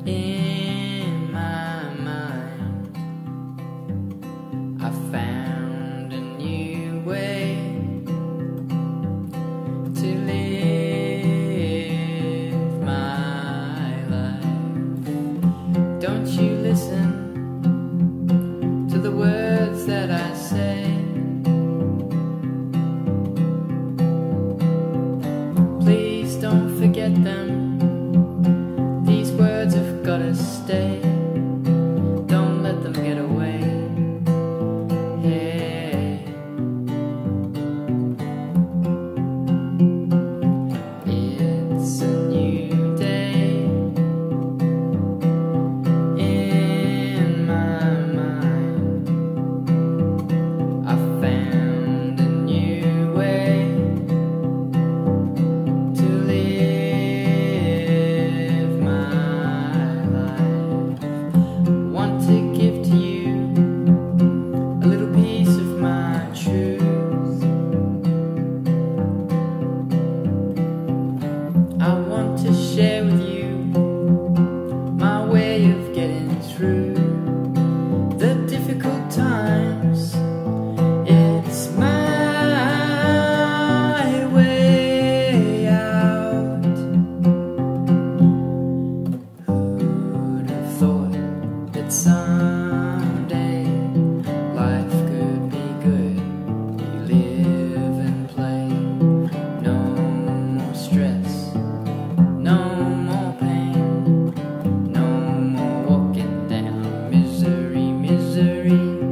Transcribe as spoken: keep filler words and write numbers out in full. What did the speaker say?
In my mind, I found a new way to live my life. Don't you listen to the words that I say. Please don't forget them. These words have gotta stay. Don't let them get away. Hey. It's a new day. In my mind, I found a new way to live my life. Want to give to you a little piece of my truth. I want to share with you my way of getting through the difficult times. It's my way out. Who'd have thought that someday life could be good? You live and play. No more stress, no more pain, no more walking down misery, misery.